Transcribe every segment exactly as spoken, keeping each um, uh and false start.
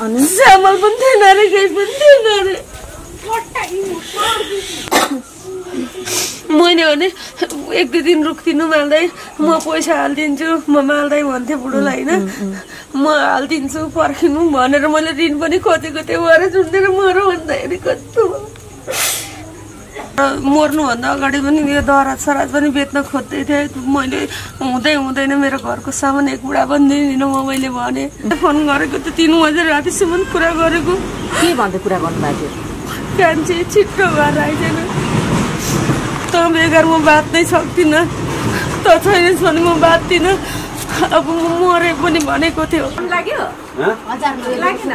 अनि चामल पनि थिएन रे केही पनि थिएन रे मैले भने एक दुई दिन रुक्दिनु माल्दै म पैसा हालिदिन्छु म माल्दै भन्थे बुढोलाई होइन म हालिदिन्छु पर्खिनु भनेर मैले ऋण पनि खोजेको थिएँ भएर झुन्डेर मरो भन्दाखेरि कस्तो मर्नुभन्दा अगाडि पनि यो दराज सराज पनि बेच्न खोज्दै थिएँ मैले हुँदै हुँदैन मेरो घरको सामान एक बुढा पनि दिँदिनँ म मैले भने फोन गरेको त तिन बजे रातिसम्म कुरा गरेको के भन्दै कुरा गर्नुभएको थियो कान्छे छिट्टो घर आइदिएन त बेगर म बाँच्नै सक्दिनँ त छैनस् भने म बाँच्दिनँ अब म मरे पनि भनेको थियो लाग्यो लागेन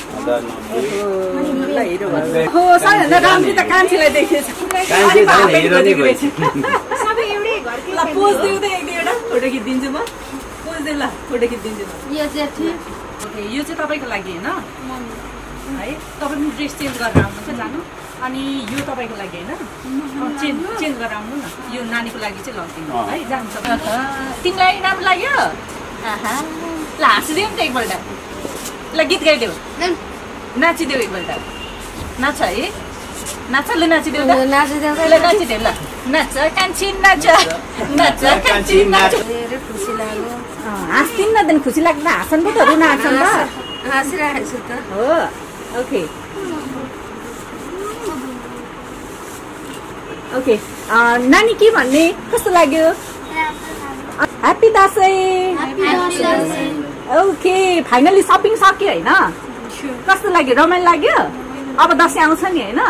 कान्छीलाई देखेछ पोज दिउ त एक दुईवटा फोटो खिचिदिन्छु म पोज दिउ ल फोटो खिचिदिन्छु यो चाहिँ यो चाहिँ तपाईँको लागि होइन है तपाईँ पनि ड्रेस चेन्ज गरेर आउनुहुन्छ जानु अनि यो तपाईँको लागि होइन चेन्ज चेन्ज गरेर आउनु न यो नानीको लागि चाहिँ लगिदिनु है जानु तिमीलाई राम्रो लाग्यो ल हाँसिदेऊ नि त एकपल्ट ल गीत गाइदेऊ नाचिदेऊ एकपल्ट नाच है नाच ल नाचिदेऊ ल नाचिदेऊ ल नाचिदेऊ ल नाच कान्छी नाच नाच कान्छी नाच धेरै खुसी लाग्यो हाँस्दिन न दिन खुसी लाग्दैन हाँस्छन् पो त रुन आँट्छन् त हाँसिरहेको छु त हो ओके ओके नानी के भन्ने कस्तो लाग्यो happy Dashain okay finally shopping सक्यो होइन कस्तो लाग्यो रमाइलो लाग्यो अब दसैँ आउँछ नि होइन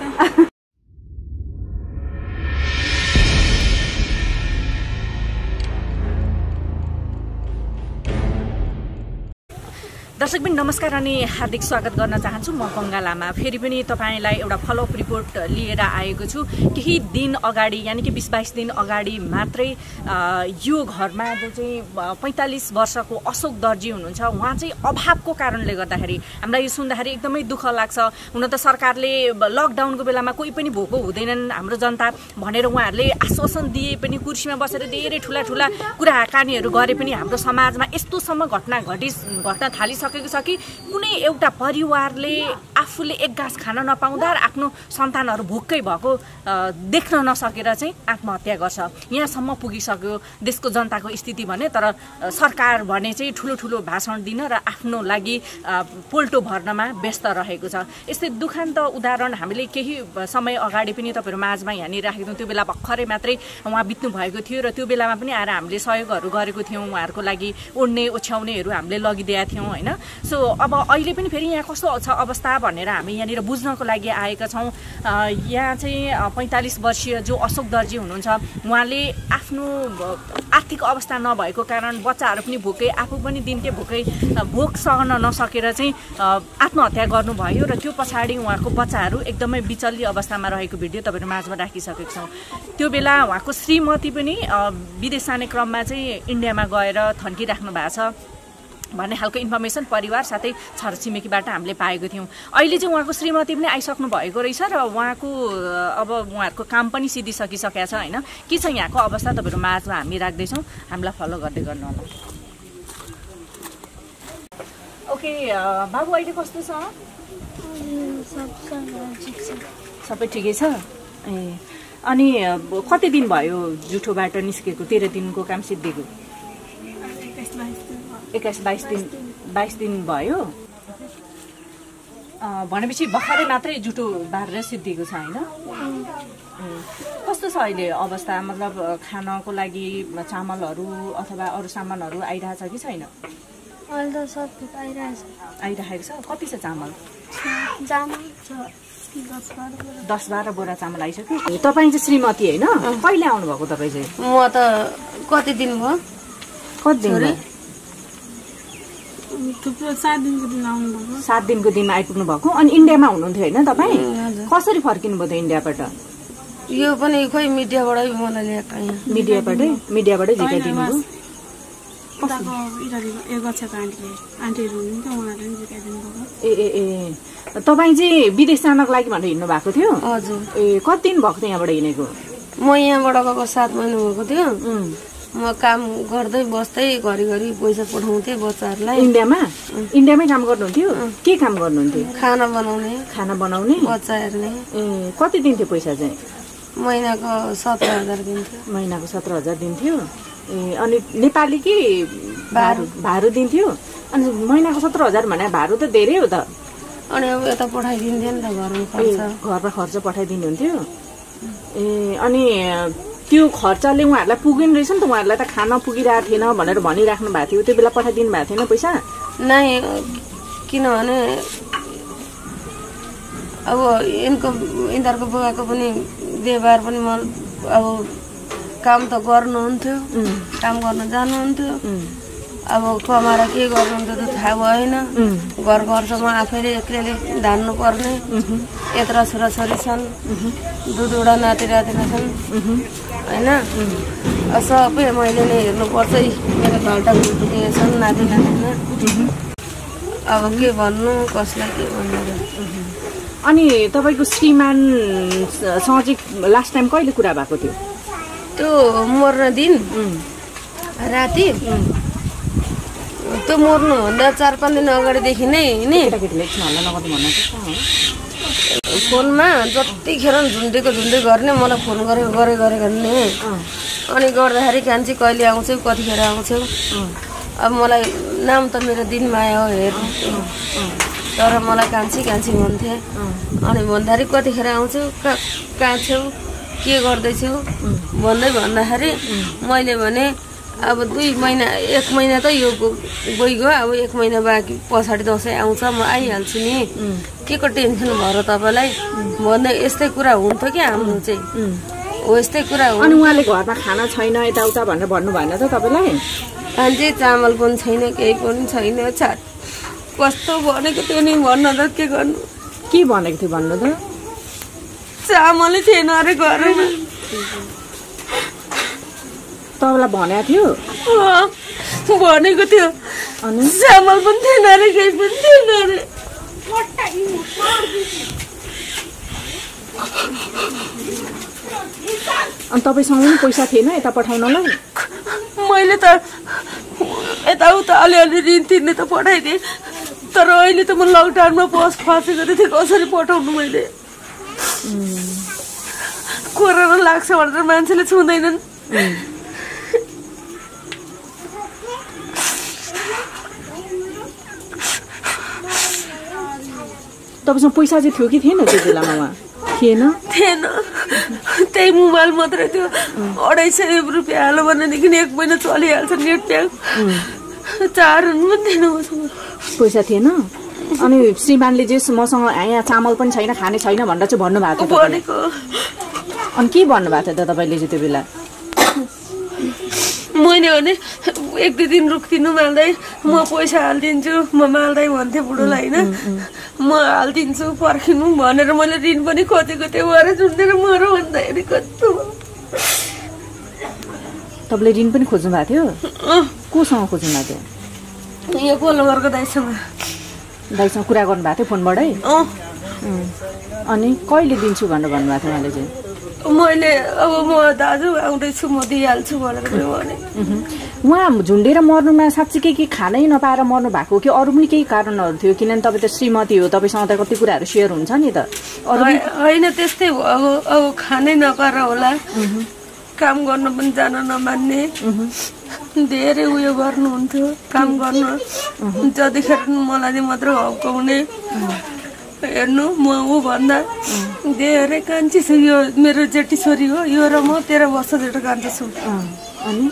दर्शकबिन नमस्कार अनि हार्दिक स्वागत गर्न चाहन्छु म गंगा लामा फेरि पनि तपाईलाई एउटा फलोअप रिपोर्ट लिएर आएको छु केही दिन अगाडि यानी कि बीस बाइस दिन अगाडि मात्रै यो घरमा जो चाहिँ पैंतालीस वर्षको अशोक दर्जी हुनुहुन्छ उहाँ चाहिँ अभावको कारणले गर्दाखेरि हामीलाई यो सुन्दाखेरि एकदमै दुःख लाग्छ हुन त सरकारले लकडाउनको बेलामा कोही पनि भोको हुँदैनन् हाम्रो जनता भनेर उहाँहरूले आश्वासन दिए पनि कुर्सीमा बसेर धेरै ठुला ठुला कुराकानीहरू गरे पनि हाम्रो समाजमा यस्तोसम्म घटना घटि घट्न थालिसक्यो छ कि कुनै एउटा परिवारले आफूले एक गाँस खान नपाउँदा आफ्नो सन्तानहरू भोकै भएको देख्न नसकेर चाहिँ आत्महत्या गर्छ यहाँसम्म पुगिसक्यो देशको जनताको स्थिति भने तर सरकार भने चाहिँ ठुलो ठुलो भाषण दिन र आफ्नो लागि पोल्टो भर्नमा व्यस्त रहेको छ यस्तै दुखान्त उदाहरण हामीले केही समय अगाडि पनि तपाईहरु माझमा यहाँनिर राखेको थियौं त्यो बेला भर्खरै मात्रै उहाँ बित्नु भएको थियो र त्यो बेलामा पनि आएर हामीले सहयोगहरू गरेको थियौं उहाँहरुको लागि ओड्ने ओछ्याउनेहरू हामीले लगिदिएका थियौं हैन सो अब अहिले पनि फेरि यहाँ कस्तो छ अवस्था भनेर हामी यहाँनिर बुझ्नको लागि आएका छौं यहाँ चाहिँ पैंतालीस वर्षीय जो अशोक दर्जी हुनुहुन्छ उहाँले आफ्नो आर्थिक अवस्था नभएको कारण बच्चाहरू पनि भोकै आफू पनि दिनकै भोकै भोक सहन नसकेर चाहिँ आत्महत्या गर्नुभयो र त्यो पछाडी उहाँको बच्चाहरू एकदमै बिचल्ली अवस्थामा रहेको भिडियो तपाईहरु माझमा राखिसकेको छौं त्यो बेला उहाँको श्रीमती पनि विदेश जाने क्रममा चाहिँ इन्डियामा गएर थन्किराख्नु भएको छ भन्ने खालको इन्फर्मेसन परिवार साथै छरछिमेकीबाट हामीले पाएको थियौं अहिले चाहिँ उहाँको श्रीमती पनि आइसक्नु भएको रहेछ र उहाँको अब उहाँहरुको काम पनि सिधिसकिसकेको छ हैन के छ यहाँको अवस्था तपाईहरु माझमा हामी राख्दै छौं हामीलाई फलो गर्दै गर्नु होला ओके बाबु अहिले कस्तो छ सबै ठिकै छ ए अनि कति दिन भयो जुठोबाट निस्केको तेह्र दिनको काम सिद्धिएको एक्काइस बाइस दिन बाइस दिन भयो भनेपछि भर्खरै मात्रै जुठो बारेर सिद्धिएको छ हैन कस्तो छ अहिले अवस्था मतलब खानको लागि चामलहरू अथवा अरू सामानहरू आइरहेछ कि छैन अहिले त सब थोक आइरहेछ आइरहेको छ कति छ चामल चामल छ दस बाह्र बोरा चामल आइसक्यो तपाईँ चाहिँ श्रीमती हैन कहिले आउनु भएको तपाईँ चाहिँ म त कति दिन भयो कति दिन थुप्रो सात दिनको दिन आउनु भएको सात दिनको दिन आइपुग्नु भएको अनि इन्डियामा हुनुहुन्थ्यो हैन तपाईँ कसरी फर्किनु भयो त इन्डियाबाट यो पनि खोइ मिडियाबाटै मलाई ल्याएको यहाँ मिडियाबाटै मिडियाबाटै झिकाइदिनु भयो ए ए ए तपाईँ चाहिँ विदेश जानको लागि भनेर हिँड्नु भएको थियो हजुर ए कति दिन भएको थियो यहाँबाट हिँडेको म यहाँबाट गएको सात महिना भएको थियो म काम गर्दै बस्दै घरिघरि पैसा पठाउँथे बच्चाहरूलाई। इन्डियामा इन्डियामै काम गर्नुहुन्थ्यो? के काम गर्नुहुन्थ्यो? खाना बनाउने। खाना बनाउने, बच्चा हेर्ने। ए कति दिन्थ्यो पैसा चाहिँ? महिनाको सत्र हजार दिन्थ्यो। महिनाको सत्र हजार दिन्थ्यो। ए अनि नेपाली कि भारू? भारू दिन्थ्यो। अनि महिनाको सत्र हजार भने भारू त धेरै हो त। अनि अब यता पठाइदिन्थ्यो नि त घरमा खर्च। घरमा खर्च पठाइदिनुहुन्थ्यो। ए अनि त्यो खर्चले उहाँहरूलाई पुगिन रहेछ नि त, उहाँहरूलाई त खाना पुगिरहेको थिएन भनेर भनिराख्नु भएको थियो, त्यो बेला पठाइदिनु भएको थिएन पैसा? नै, किनभने अब यिनको यिनीहरूको बुवाको पनि व्यवहार पनि म अब काम त गर्नुहुन्थ्यो, काम गर्न जानुहुन्थ्यो, अब कमाएर के गर्नुहुन्थ्यो त थाहा भएन। घर घरसम्म आफैले एक्लैले धान्नु पर्ने। यत्रो छोराछोरी छन्, दुईवटा नाति नातिना छन् होइन, सबै मैले नै हेर्नुपर्छ। मेरो घरटा घुट्ने छन् नाति नातिना, अब के भन्नु कसलाई के भन्नु। अनि तपाईँको श्रीमानसँग चाहिँ लास्ट टाइम कहिले कुरा भएको थियो? त्यो मर्न दिन राति, त्यो मर्नुभन्दा चार पाँच दिन अगाडिदेखि नै नि फोनमा जतिखेर झुन्डेको झुन्डे गर्ने, मलाई फोन गरे गरे गरे गर्ने। अनि गर्दाखेरि कान्छी कहिले आउँछौ, कतिखेर आउँछौ? अब मलाई नाम त मेरो दिनमा आयो हेर्नु, तर मलाई कान्छी कान्छी भन्थे। अनि भन्दाखेरि कतिखेर आउँछौ, कहाँ कहाँ छौ, के गर्दैछौ भन्दै भन्दाखेरि मैले भने अब दुई महिना एक महिना त यो गइगयो, अब एक महिना बाँकी पछाडि दसैँ आउँछ, म आइहाल्छु नि, के को टेन्सन भएर तपाईँलाई भन्दै। यस्तै कुरा हुन्थ्यो क्या हाम्रो चाहिँ, हो यस्तै कुरा हो। अनि उहाँले घरमा खाना छैन यताउता भनेर भन्नु भएन त तपाईँलाई? कान्छी चामल पनि छैन, केही पनि छैन, छाट कस्तो भनेको थियो नि, भन्न त के गर्नु। के भनेको थियो भन्नु त? चामलै थिएन अरे घरमा। तपाईँलाई भनेको थियो? भनेको थियो, अनि चामल पनि थिएन अरे, केही पनि थिएन अरे। अनि तपाईँसँग पनि पैसा थिएन यता पठाउनलाई? मैले त यताउता अलिअलि ऋण तिर्ने त पठाइदिएँ, तर अहिले त म लकडाउनमा बस फसेको थिएँ, कसरी पठाउनु मैले? कोरोना लाग्छ भनेर मान्छेले छुँदैनन्। तपाईँसँग पैसा चाहिँ थियो कि थिएन त्यो बेलामा? उहाँ थिएन? थिएन, त्यही मोबाइल मात्रै थियो। अढाई सय रुपियाँ हाल्यो भनेदेखि एक महिना चलिहाल्छ नेट प्याक। चार पनि थिएन मसँग, पैसा थिएन। अनि श्रीमानले जे मसँग यहाँ चामल पनि छैन, खाने छैन भनेर चाहिँ भन्नुभएको थियो भनेको। अनि के भन्नुभएको थियो त तपाईँले चाहिँ त्यो बेला? मैले भने एक दुई दिन रुखिदिनु माल्दै म पैसा हालिदिन्छु, म माल्दै भन्थे बुढोलाई होइन, म हालिदिन्छु पर्खिनु भनेर मैले ऋण पनि खोजेको थिएँ। भएर झुन्डेर मर भन्दाखेरि कस्तो तपाईँले ऋण पनि खोज्नु भएको थियो? कोसँग खोज्नु भएको थियो? यहाँ कोलघरको दाइसँग। दाइसँग कुरा गर्नुभएको थियो फोनबाटै? अनि कहिले दिन्छु भनेर भन्नुभएको थियो उहाँले चाहिँ? मैले अब म दाजु आउँदैछु म दिइहाल्छु भनेर भने। उहाँ झुन्डेर मर्नुमा साँच्चीकै के खानै नपाएर मर्नु भएको कि अरू पनि केही कारणहरू थियो? किनभने तपाईँ त श्रीमती हो, तपाईँसँग त कति कुराहरू सेयर हुन्छ नि त। होइन त्यस्तै हो, अब अब खानै नपाएर होला, काम गर्न पनि जान नमान्ने, धेरै उयो गर्नुहुन्थ्यो काम गर्न। जतिखेर मलाई मात्र हप्काउने, हेर्नु म ऊ भन्दा धेरै कान्छी छु, यो मेरो जेठी छोरी हो, यो र म तेह्र वर्ष जेठो कान्छी छु। अनि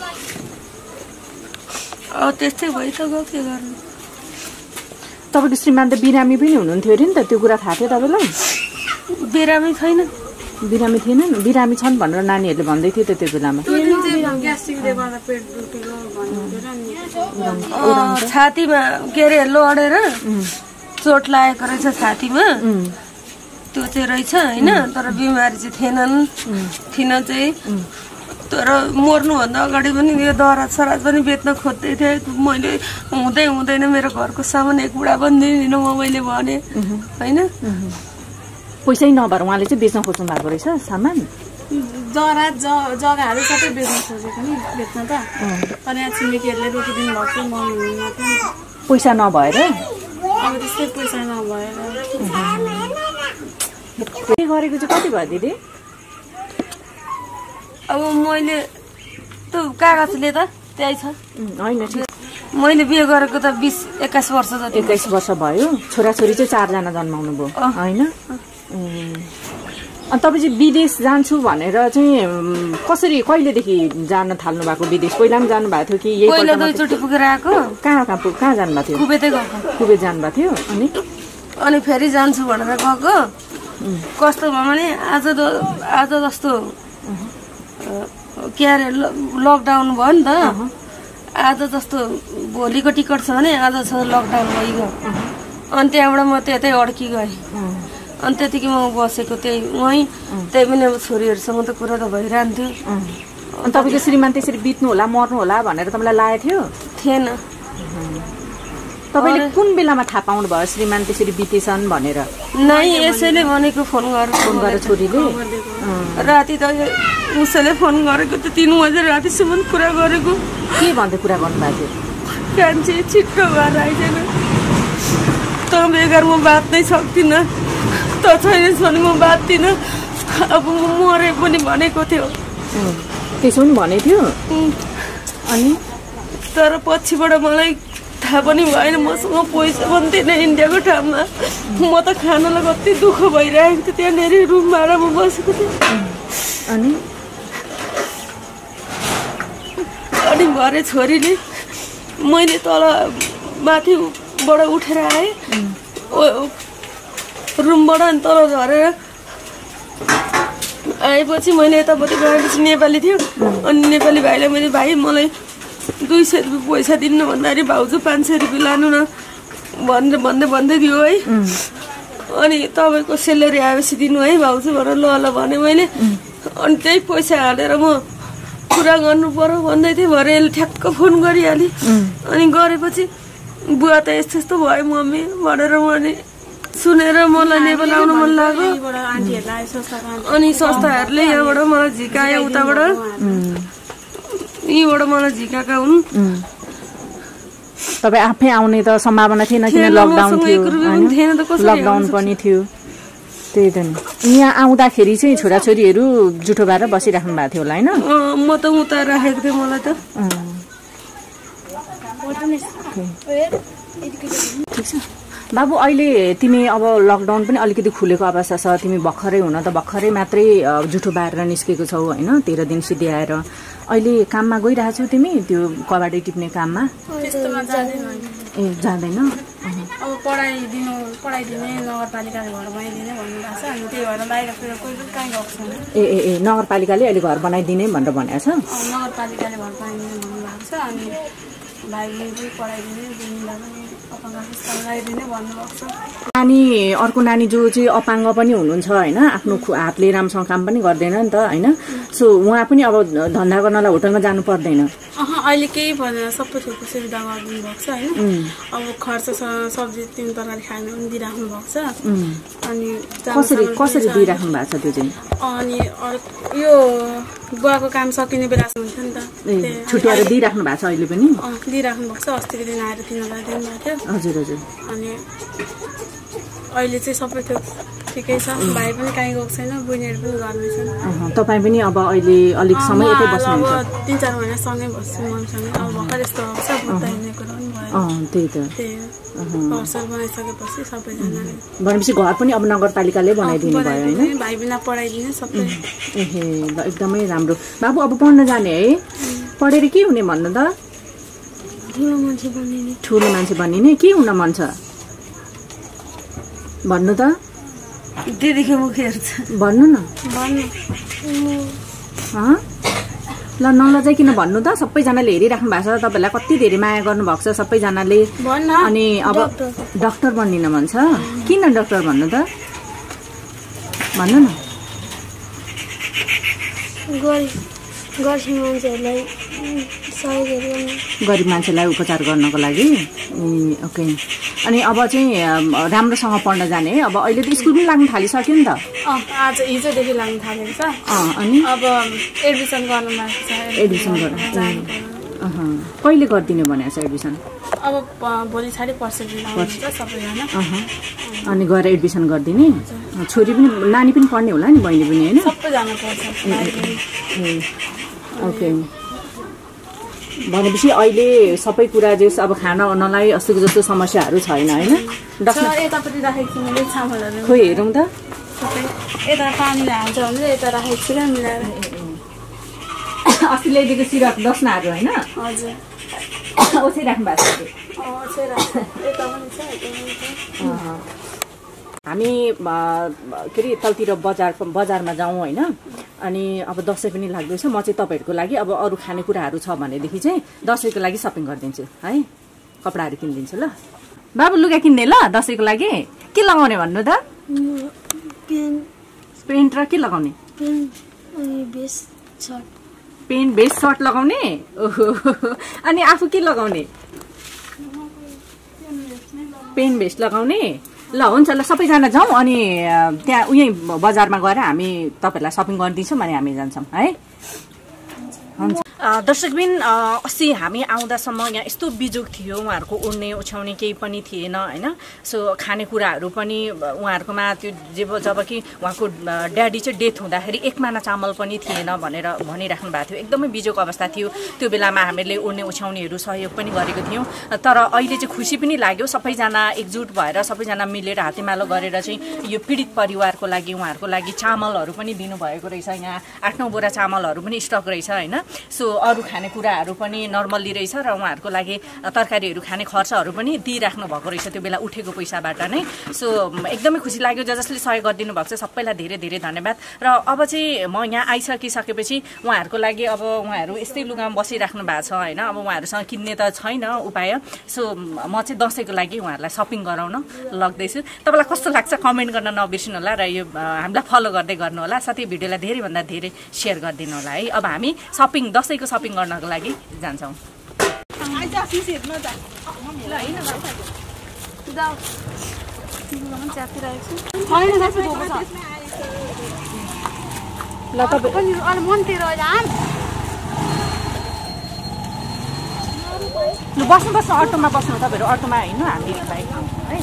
अब त्यस्तै भइ त गयो, के गर्नु। तपाईँको श्रीमान त बिरामी पनि हुनुहुन्थ्यो अरे नि त, त्यो कुरा थाहा थियो तपाईँलाई? बिरामी छैन, बिरामी थिएन, बिरामी छन् भनेर नानीहरूले भन्दै थियो त त्यो बेलामा। छातीमा के अरे लडेर चोट लागेको रहेछ छातीमा, त्यो चाहिँ रहेछ होइन, तर बिमारी चाहिँ थिएनन् थिएन चाहिँ। तर मर्नुभन्दा अगाडि पनि यो दराज सराज पनि बेच्न खोज्दै थिएँ मैले। हुँदै हुँदैन मेरो घरको सामान एक बुढा पनि दिँदिनँ म, मैले भने होइन। पैसै नभएर उहाँले चाहिँ बेच्न खोज्नु भएको रहेछ सामान? जरा जग्गाहरू सबै बेच्न खोजेको नि बेच्न त तर यहाँ छिमेकीहरूले रोकिदिनु भएको थियो मम्मी हुनुहुन्न थियो नि त पैसा नभएर अब त्यस्तै पैसा नभएर के गरेको चाहिँ कति भयो दिदी अब मैले त कागजले त त्यही छ होइन ठिक मैले बिहे गरेको त बिस एक्काइस वर्ष जति एक्काइस वर्ष भयो छोराछोरी चाहिँ चारजना जन्माउनु भयो होइन अनि तपाईँ चाहिँ विदेश जान्छु भनेर चाहिँ कसरी कहिलेदेखि जान थाल्नु भएको विदेश पहिला पनि जानुभएको थियो कि यही पहिला दुईचोटि पुगेर आएको कहाँ कहाँ कहाँ जानुभएको थियो कुवेतै गएको कुवेत जानुभएको थियो अनि अनि फेरि जान्छु भनेर गएको कस्तो भयो भने आज आज जस्तो के अरे लकडाउन भयो नि त आज जस्तो भोलिको टिकट छ भने आज छ लकडाउन भइगयो अनि त्यहाँबाट म त्यतै अड्की गएँ अनि त्यतिकै म बसेको त्यही उहीँ त्यही पनि अब छोरीहरूसँग त कुरा त भइरहन्थ्यो अनि तपाईँको श्रीमान त्यसरी बित्नु होला मर्नु होला भनेर तपाईँलाई लागेको थियो थिएन तपाईँले कुन बेलामा थाहा पाउनु भयो श्रीमान त्यसरी बितेछन् भनेर नै यसैले भनेको फोन गरेर फोन गरेर छोरीले राति त उसैले फोन गरेको त तिन बजे रातिसम्म कुरा गरेको के भन्दै कुरा गर्नुभएको थियो कान्छे छिट्टो भएर आइजेन त बेगर म बाँच्नै सक्दिनँ त छैनस् भने म बाँच्दिनँ अब म मरे पनि भनेको थियो त्यसो पनि भनेको थियो अनि तर पछिबाट मलाई थाहा पनि भएन मसँग पैसा पनि थिएन इन्डियाको ठाउँमा म त खानालाई कति दुःख भइरहेको थियो त्यहाँनिर रुम भाडामा बसेको थिएँ अनि अनि भरे छोरीले मैले तल माथिबाट उठेर आएँ रुमबाट अनि तल झरेर आएपछि मैले यतापट्टि गएपछि नेपाली थियो अनि नेपाली भाइलाई मैले भाइ मलाई दुई सय रुपियाँ पैसा दिनु भन्दाखेरि भाउजू पाँच सय रुपियाँ लानु न भनेर भन्दै भन्दै दियो है अनि तपाईँको सेलेरी आएपछि दिनु है भाउजू भनेर ल ल भने मैले अनि त्यही पैसा हालेर म कुरा गर्नु पर्यो भन्दै थिएँ भरे यसले ठ्याक्क फोन गरिहालेँ अनि गरेपछि बुवा त यस्तो यस्तो भयो मम्मी भनेर मैले सुनेर मलाई नेपाल आउनु मन लाग्यो अनि संस्थाहरूले यहाँबाट मलाई झिकायो उताबाट यहीँबाट मलाई झिकाएका हुन् तपाईँ आफै आउने त सम्भावना थिएन किन लकडाउन थियो लकडाउन पनि थियो त्यही त नि यहाँ आउँदाखेरि चाहिँ छोराछोरीहरू जुठो भएर बसिराख्नु भएको थियो होला होइन म त उता राखेको थिएँ मलाई त ठिक छ बाबु अहिले तिमी अब लकडाउन पनि अलिकति खुलेको अवस्था छ तिमी भर्खरै हुन त भर्खरै मात्रै जुठो बारेर निस्केको छौ होइन तेह्र दिन सिद्ध्याएर अहिले काममा गइरहेछौ तिमी त्यो कबाडी टिप्ने काममा ए जाँदैन अब पढाइदिनु पढाइदिने नगरपालिकाले घर बनाइदिने भन्नुभएको छ अनि त्यही भएर बाहिरतिर कोही पनि कहीँ गएको छैन ए ए ए नगरपालिकाले अहिले घर बनाइदिने भनेर भनेको छ नगरपालिकाले घर बनाइदिने भन्नुभएको छ अनि भाइ पनि पढाइदिने बुनिलाई पनि अपाङ्ग लगाइदिने भन्नुभएको छ नानी अर्को नानी जो चाहिँ अपाङ्ग पनि हुनुहुन्छ होइन आफ्नो हातले राम्रोसँग काम पनि गर्दैन नि त होइन सो उहाँ पनि अब धन्दा गर्नलाई होटलमा जानु पर्दैन अह अहिले केही पर्दैन सबै थोकको सुविधा गरिदिनु भएको छ होइन अब खर्च सब्जी तिन तरकारी खान पनि दिइराख्नु भएको छ अनि कसरी कसरी दिइराख्नु भएको छ त्यो चाहिँ अनि यो बुवाको काम सकिने बेलासम्म हुन्छ नि त छुट्याएर दिइराख्नु भएको छ अहिले पनि दिइराख्नु भएको छ अस्तिको दिन आएर तिन हजार दिनुभएको थियो हजुर हजुर अनि अहिले चाहिँ सबै थोक ठिकै छ भाइ पनि कहीँ गएको छैन बहिनीहरू पनि घरमै छन् तपाईँ पनि अब अहिले अलिक समय यतै बस्नुहुन्छ अब तिन चार महिना सँगै बस्छु मम्मीसँग अब भर्खर यस्तो भएको छ बुद्ध हिँड्ने कुरा पनि भयो त्यही त त्यही घरसर बनाइसकेपछि सबैजनाले भनेपछि घर पनि अब नगरपालिकाले बनाइदिनु भयो होइन भाइ बिना पढाइदिने सबै एहे ल एकदमै राम्रो बाबु अब पढ्न जाने है पढेर के हुने भन्नु त ठुलो मान्छे बनिने ठुलो मान्छे बनिने के हुन मन छ भन्नु त दिदीको मुख हेर्छ भन्नु न भन्नु ल नलजाइकन भन्नु त सबैजनाले हेरिराख्नु भएको छ तपाईँलाई कति धेरै माया गर्नुभएको छ सबैजनाले अनि अब डक्टर बनिन मन छ किन डक्टर भन्नु त भन्नु न गरिब मान्छेलाई उपचार गर्नको लागि ओके अनि अब चाहिँ राम्रोसँग पढ्न जाने है अब अहिले त स्कुल पनि लाग्न थालिसक्यो नि त आज हिजोदेखि लाग्न थालेको छ अनि अब एडमिसन गर्नु बाँकी छ एडमिसन गर्नु कहिले गरिदिने भनेको छ एडमिसन अब भोलि छाडि पर्सिदेखि आउनुहुन्छ सबैजना अनि गएर एडमिसन गरिदिने छोरी पनि नानी पनि पढ्ने होला नि बहिनी पनि होइन सबैजना पढ्छ ओके भनेपछि अहिले सबै कुरा जे अब खाना ओर्नलाई अस्तिको जस्तो समस्याहरू छैन होइन यतापट्टि राखेको छु मैले चामलहरू खोइ हेरौँ त यता पानीले हाल्छ भने यता राखेको छु मिलाएर अस्ति ल्याइदिएको सिरप दसनाहरू होइन हजुर ओछ्याइ राख्नु भएको छ हामी के अरे तलतिर बजार बजारमा जाउँ होइन अनि अब दसैँ पनि लाग्दैछ म चाहिँ तपाईँहरूको लागि अब अरू खानेकुराहरू छ भनेदेखि चाहिँ दसैँको लागि सपिङ गरिदिन्छु है कपडाहरू किनिदिन्छु ल बाबु लुगा किन्ने ल दसैँको लागि के लगाउने भन्नु त पेन्ट र के लगाउने पेन्ट बेस्ट सर्ट लगाउने ओहो अनि आफू के लगाउने पेन बेस्ट लगाउने ल हुन्छ ल सबैजना जाउँ अनि त्यहाँ उही बजारमा गएर हामी तपाईँहरूलाई सपिङ गरिदिन्छौँ अनि हामी जान्छौँ है हुन्छ दर्शकबिन अस्ति हामी आउँदासम्म यहाँ यस्तो बिजोग थियो उहाँहरूको ओड्ने ओछ्याउने केही पनि थिएन होइन सो खानेकुराहरू पनि उहाँहरूकोमा त्यो जब जब कि उहाँको ड्याडी चाहिँ डेथ हुँदाखेरि एक माना चामल पनि थिएन भनेर भनिराख्नु भएको थियो एकदमै बिजोग अवस्था थियो त्यो बेलामा हामीले ओड्ने ओछ्याउनेहरू सहयोग पनि गरेको थियौँ तर अहिले चाहिँ खुसी पनि लाग्यो सबैजना एकजुट भएर सबैजना मिलेर हातेमालो गरेर चाहिँ यो पीडित परिवारको लागि उहाँहरूको लागि चामलहरू पनि दिनुभएको रहेछ यहाँ आठ नौ बोरा चामलहरू पनि स्टक रहेछ होइन सो अरू खानेकुराहरू पनि नर्मल्ली रहेछ र उहाँहरूको लागि तरकारीहरू खाने खर्चहरू पनि दिइराख्नु भएको रहेछ त्यो बेला उठेको पैसाबाट नै सो एकदमै खुसी लाग्यो ज जसले सहयोग गरिदिनु भएको छ सबैलाई धेरै धेरै धन्यवाद र अब चाहिँ म यहाँ आइसकिसकेपछि उहाँहरूको लागि अब उहाँहरू यस्तै लुगामा बसिराख्नु भएको छ होइन अब उहाँहरूसँग किन्ने त छैन उपाय सो म चाहिँ दसैँको लागि उहाँहरूलाई सपिङ गराउन लग्दैछु तपाईँलाई कस्तो लाग्छ कमेन्ट गर्न नबिर्सिनु होला र यो हामीलाई फलो गर्दै गर्नु होला साथै भिडियोलाई धेरैभन्दा धेरै सेयर गरिदिनु होला है अब हामी सपिङ दसैँको सपिङ गर्नको लागि जान्छौँ ल तपाईँ ल बस्नु बस्नु अटोमा बस्नु तपाईँहरू अटोमा हिँड्नु हामी बाइक है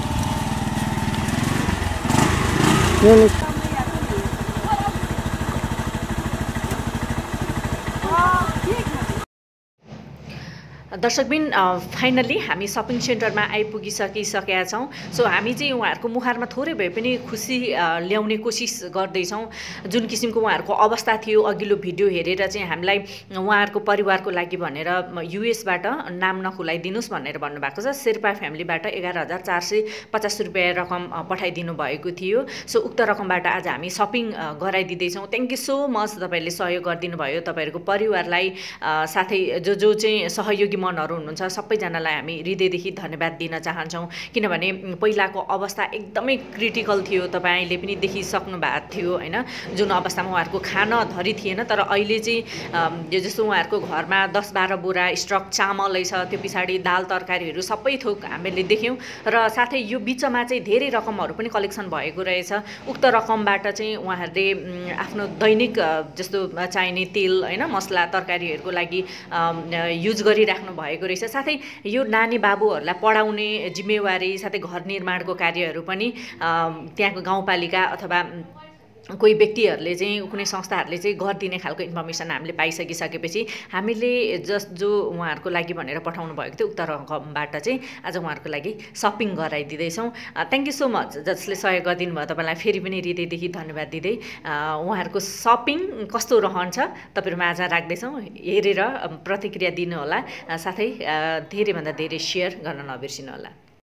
दर्शकबिन फाइनली हामी सपिङ सेन्टरमा आइपुगिसकिसकेका छौँ सो हामी चाहिँ उहाँहरूको मुहारमा थोरै भए पनि खुसी ल्याउने कोसिस गर्दैछौँ जुन किसिमको उहाँहरूको अवस्था थियो अघिल्लो भिडियो हेरेर चाहिँ हामीलाई उहाँहरूको परिवारको लागि भनेर युएसबाट नाम नखुलाइदिनुहोस् भनेर भन्नुभएको छ शेर्पा फ्यामिलीबाट एघार हजार चार सय पचास रुपियाँ रकम पठाइदिनु भएको थियो सो उक्त रकमबाट आज हामी सपिङ गराइदिँदैछौँ थ्याङ्क यू सो मच तपाईँहरूले सहयोग गरिदिनु भयो तपाईँहरूको परिवारलाई साथै जो जो चाहिँ सहयोगी मनहरू हुनुहुन्छ सबैजनालाई हामी हृदयदेखि धन्यवाद दिन चाहन्छौँ किनभने पहिलाको अवस्था एकदमै क्रिटिकल थियो तपाईँले पनि देखिसक्नु भएको थियो होइन जुन अवस्थामा उहाँहरूको खान धरी थिएन तर अहिले चाहिँ जस्तो उहाँहरूको घरमा दस बाह्र बोरा स्टक चामलै छ त्यो पछाडि दाल तरकारीहरू सबै थोक हामीले देख्यौँ र साथै यो बिचमा चाहिँ धेरै रकमहरू पनि कलेक्सन भएको रहेछ उक्त रकमबाट चाहिँ उहाँहरूले आफ्नो दैनिक जस्तो चाहिने तेल होइन मसला तरकारीहरूको लागि युज गरिराख्नु भएको रहेछ साथै यो नानी बाबुहरूलाई पढाउने जिम्मेवारी साथै घर निर्माणको कार्यहरू पनि त्यहाँको गाउँपालिका अथवा कोही व्यक्तिहरूले चाहिँ कुनै संस्थाहरूले चाहिँ गरिदिने खालको इन्फर्मेसन हामीले पाइसकिसकेपछि हामीले जस जो उहाँहरूको लागि भनेर पठाउनु भएको थियो उक्त रकमबाट चाहिँ आज उहाँहरूको लागि सपिङ गराइदिँदैछौँ थ्याङ्क यू सो मच जसले सहयोग गरिदिनु भयो तपाईँलाई फेरि पनि हृदयदेखि धन्यवाद दिँदै उहाँहरूको सपिङ कस्तो रहन्छ तपाईँहरूमा आज राख्दैछौँ हेरेर प्रतिक्रिया दिनुहोला साथै धेरैभन्दा धेरै सेयर गर्न नबिर्सिनु होला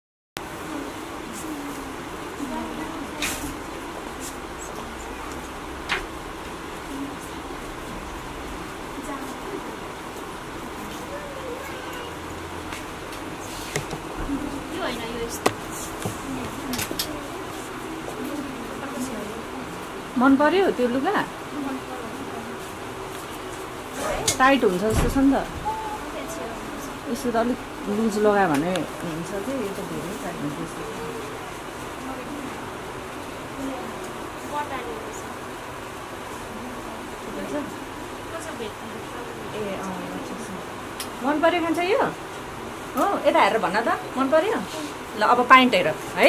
मन पर्यो त्यो लुगा टाइट हुन्छ जस्तो छ नि त यसो त अलिक लुज लगायो भने हुन्छ कि यो त धेरै चाहिन्छ त्यसको ए अँ मन पर्यो खान्छ यो हो यता हेरेर भन्न त मन पर्यो ल अब पाइन्ट हेर है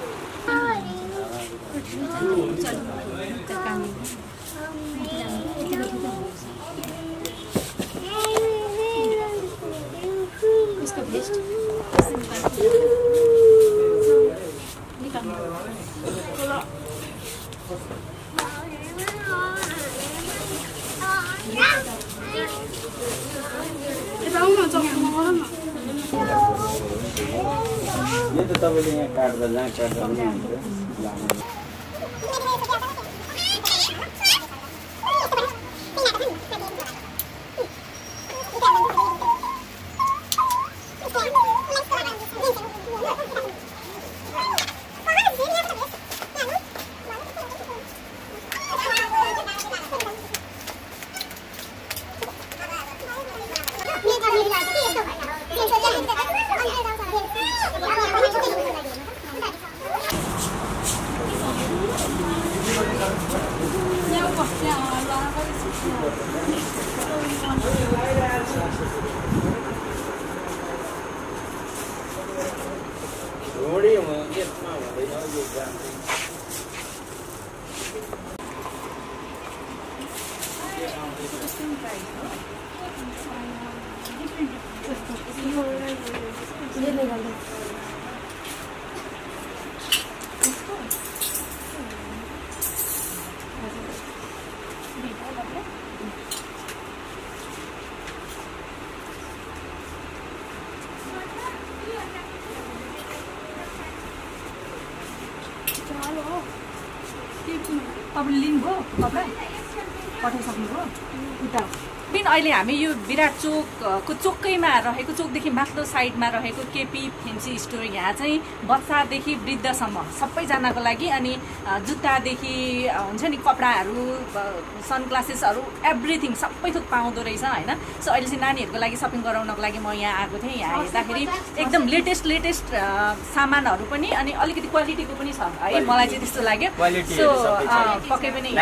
यो त तपाईँले यहाँ काट्दा जहाँ काट्दा पनि हुन्छ तपाईँले लिनुभयो कपडा पठाइसक्नुभयो उता बिन अहिले हामी यो विराट चोकको चोकैमा रहेको चोकदेखि माथिल्लो साइडमा रहेको केपी फेन्सी स्टोर यहाँ चाहिँ बच्चादेखि वृद्धसम्म सबैजनाको लागि अनि जुत्तादेखि हुन्छ नि कपडाहरू सनग्लासेसहरू एभ्रिथिङ सबै थोक पाउँदो रहेछ होइन सो अहिले चाहिँ नानीहरूको लागि सपिङ गराउनको लागि म यहाँ आएको थिएँ यहाँ हेर्दाखेरि एकदम लेटेस्ट लेटेस्ट सामानहरू पनि अनि अलिकति क्वालिटीको पनि छ है मलाई चाहिँ त्यस्तो लाग्यो सो पक्कै पनि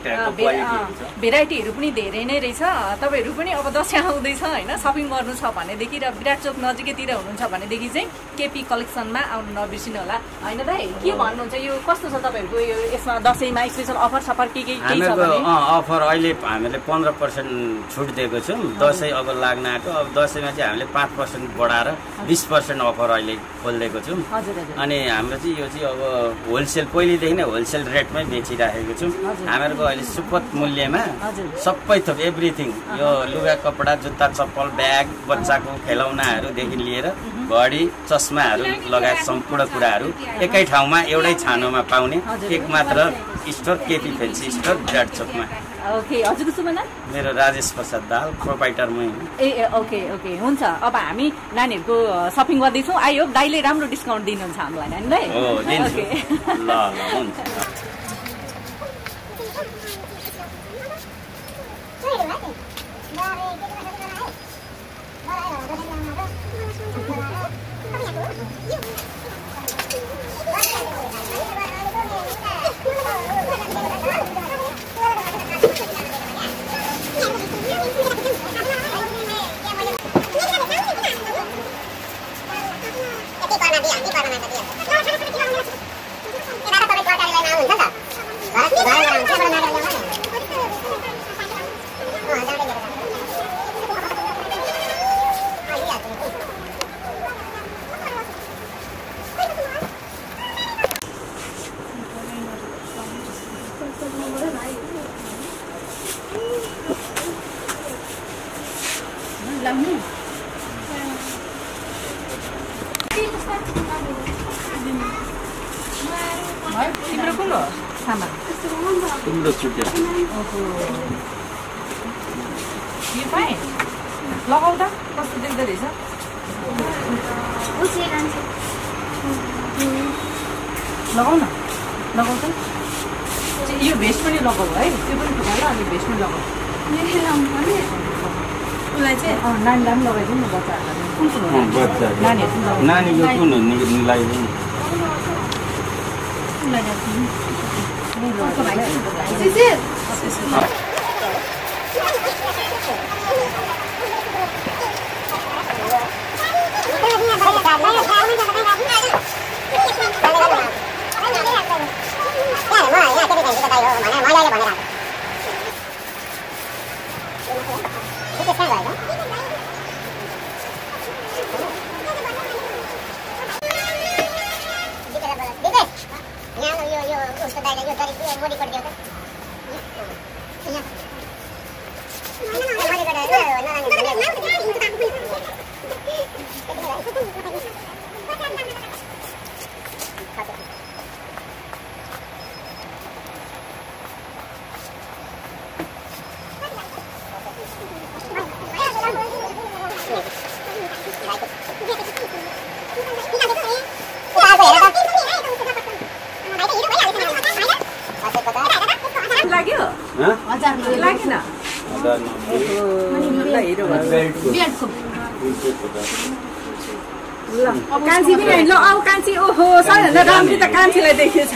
भेराइटीहरू पनि धेरै नै रहेछ तपाईहरु पनि अब दशैं आउँदैछ हैन शपिङ गर्नु छ भनेदेखि र विराट चोक नजिकैतिर हुनुहुन्छ भनेदेखि चाहिँ केपी कलेक्सनमा आउनु नबिर्सिनु होला हैन दाइ के भन्नुहुन्छ यो कस्तो छ तपाईहरुको यो यसमा दशैंमा स्पेशल अफर सफर के के के छ भने अफर अहिले हामीले पन्ध्र प्रतिशत छुट दिएको छौं दशैं अब लाग्न आएको अब दशैंमा चाहिँ हामीले पाँच प्रतिशत बढाएर बीस प्रतिशत अफर अहिले खोलिदिएको छौं हजुर हजुर अनि हाम्रो चाहिँ यो चाहिँ अब होलसेल पहिलेदेखि नै होलसेल रेटमै बेचिराखेको छौं हामीहरुको अहिले सुपथ मूल्यमा सबै थोक एभ्रिथिङ यो लुगा कपडा जुत्ता चप्पल ब्याग बच्चाको खेलौनाहरू देखि लिएर घडी चस्माहरू लगायत सम्पूर्ण कुराहरू एकै ठाउँमा एउटै छानोमा पाउने एक मात्र store KP fancy store Birat चोकमा ओके हजुरको शुभ नाम मेरो राजेश प्रसाद दाल प्रोपाइटर मै ए ओके ओके हुन्छ अब हामी नानीहरुको शपिङ गर्दैछौँ आई होप दाइले राम्रो डिस्काउन्ट दिनुहुन्छ हामीलाई नानीलाई हो दिन्छु ल ल हुन्छ तिम्रो कुन हो सामान तिम्रो छुट्यो ओहो यो पाए लगाउ त कस्तो देख्दै रहेछ लगाउ न लगाउ त यो भेस्ट पनि लगाऊ है त्यो पनि खुला अनि भेस्ट पनि लगाऊ उसलाई चाहिँ नानीलाई पनि लगाइदिउँ न बच्चाहरूलाई कुन कुन हो बच्चा नानीहरू नानी यो कुन हो लगाइदिउँ लाग्यो लागेन ल कान्छी पनि ल आऊ कान्छी ओहो सबैभन्दा राम्रो त कान्छीलाई देखेछ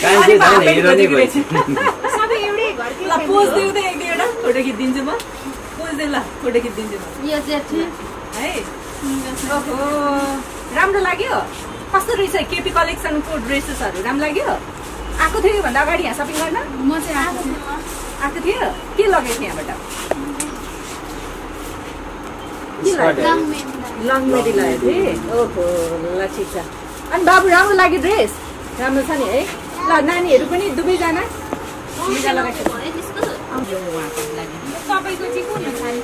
ल पोज दिउ त एक दुईवटा फोटो खिचिदिन्छु म पोज दिउ ल फोटो खिचिदिन्छु है ओहो राम्रो लाग्यो कस्तो रहेछ केपी कलेक्सनको ड्रेसेसहरू राम्रो लाग्यो आएको थियो योभन्दा अगाडि यहाँ सपिङ गर्न म चाहिँ आएको थिएँ आएको थियो के लगेको थियो यहाँबाट लङ मेडी लगेको थिएँ ओहो ल ठिक छ अनि बाबु राम्रो लाग्यो ड्रेस राम्रो छ नि है ल नानीहरू पनि दुवैजना तपाईँको चाहिँ कुन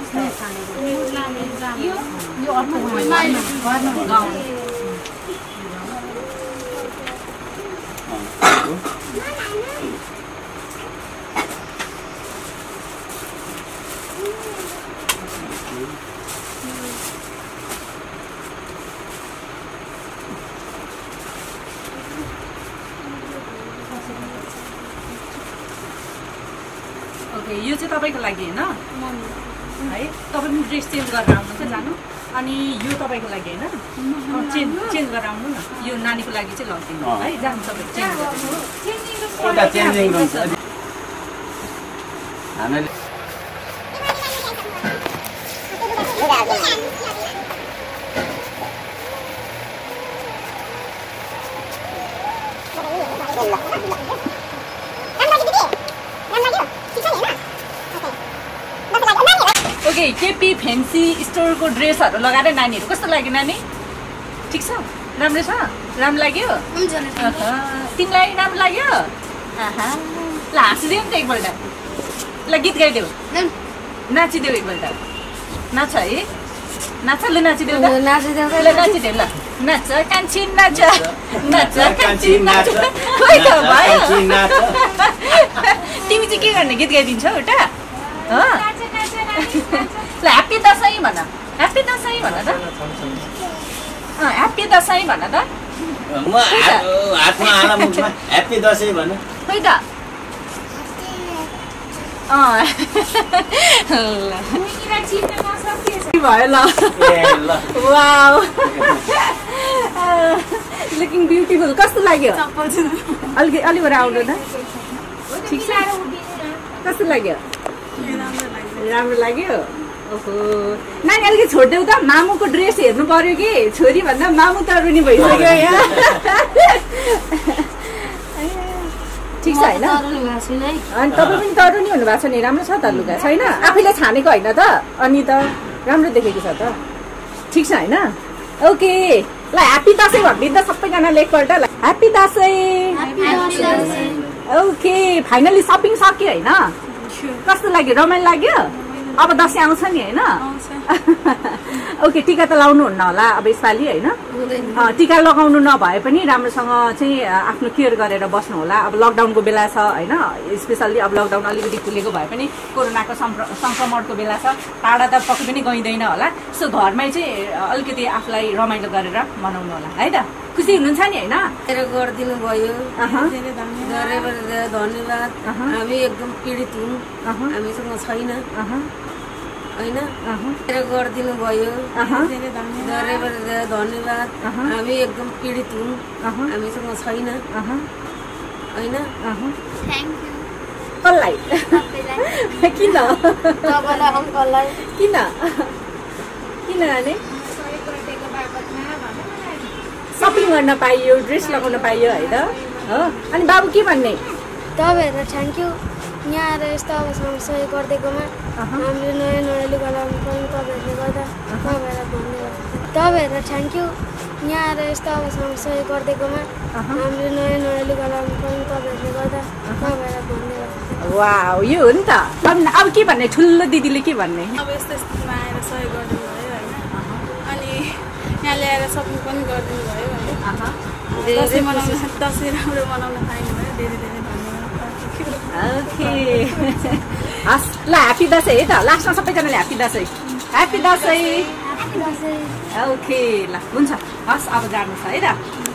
ओके यो चाहिँ तपाईँको लागि होइन है तपाईँ पनि ड्रेस चेन्ज गरेर आउनुहुन्छ जानु अनि यो तपाईँको लागि होइन चेन्ज चेन्ज गरेर आउनु न यो नानीको लागि चाहिँ लगिदिनु है जानु तपाईँ चेन्ज गरेर ओके केपी फ्यान्सी स्टोरको ड्रेसहरू लगाएर नानीहरू कस्तो लाग्यो नानी ठिक छ राम्रो छ राम्रो लाग्यो तिमीलाई राम्रो लाग्यो ल हाँसिदेऊ नि त एकपल्ट ल गीत गाइदेऊ नाचिदेऊ एकपल्ट नाच है नाच ल नाचिदेऊ ल नाचिदेऊ ल नाचिदेऊ ल नाच कान्छी नाच नाच कान्छी नाच खोइ त भयो तिमी चाहिँ के गर्ने गीत गाइदिन्छौ एउटा ल ह्याप्पी दसैँ भन ह्याप्पी दसैँ भन त ह्याप्पी दसैँ भन त ह्याप्पी दसैँ भन खोइ त भयो ल वाउ लुकिङ ब्युटिफुल कस्तो लाग्यो अलिक अलिबाट आउनु त ठिक छ कस्तो लाग्यो राम्रो लाग्यो ओहो नानी अलिकति छोडिदेऊ त मामुको ड्रेस हेर्नु पर्यो कि छोरी भन्दा मामु तरुनी भइसक्यो यहाँ ठिक छ होइन अनि तपाईँ पनि तरुनी हुनुभएको छ नि राम्रो छ त लुगा छैन आफैले छानेको होइन त अनि त राम्रो देखेको छ त ठिक छ होइन ओके ल ह्याप्पी दसैँ भनिदिनु त सबैजनाले एकपल्ट ल happy Dashain okay finally shopping सक्यो होइन कस्तो लाग्यो रमाइलो लाग्यो अब दसैँ आउँछ नि होइन ओके टिका त लाउनु हुन्न होला अब यसपालि होइन टिका लगाउनु नभए पनि राम्रोसँग चाहिँ आफ्नो केयर गरेर बस्नु होला अब लकडाउनको बेला छ होइन स्पेसल्ली अब लकडाउन अलिकति खुलेको भए पनि कोरोनाको सङ्क्रमणको बेला छ टाढा त पक्कै पनि गइँदैन होला सो घरमै चाहिँ अलिकति आफूलाई रमाइलो गरेर मनाउनु होला है त खुसी हुनुहुन्छ नि होइन गरिदिनु भयो धन्यवाद हामी एकदम पीडित हौँ हामीसँग छैन होइन गरिदिनु भयो धेरै धन्यवाद हामी एकदम पीडित हौँ हामीसँग छैन होइन कसलाई किन अङ्कललाई किन किनभने सपिङ गर्न पाइयो ड्रेस लगाउन पाइयो होइन हो अनि बाबु के भन्ने तपाईँहरू थ्याङ्क यू यहाँ आएर यस्तो अब सहयोग गरिदिएकोमा हामीले नयाँ नयाँ लुगा लगाउनु पनि तपाईँहरूले गर्दा तपाईँहरूलाई धन्यवाद तपाईँहरू थ्याङ्क यू यहाँ आएर यस्तो अब सहयोग गरिदिएकोमा हामीले नयाँ नयाँ लुगा लगाउनु पनि तपाईँहरूले गर्दा तपाईँहरूलाई धन्यवाद वाउ यो हो नि त अब के भन्ने ठुलो दिदीले के भन्ने अब यस्तो स्थितिमा आएर सहयोग गरिदिनु भयो होइन अनि यहाँ ल्याएर सपिङ पनि गरिदिनु भयो होइन दसैँ मनाउन दसैँ राम्रो मनाउन पाइनु भयो धेरै धेरै ओके हस् ल ह्याप्पी दसैँ है त लास्टमा सबैजनाले happy Dashain happy Dashain okay ल हुन्छ हस् अब जानुहोस् है त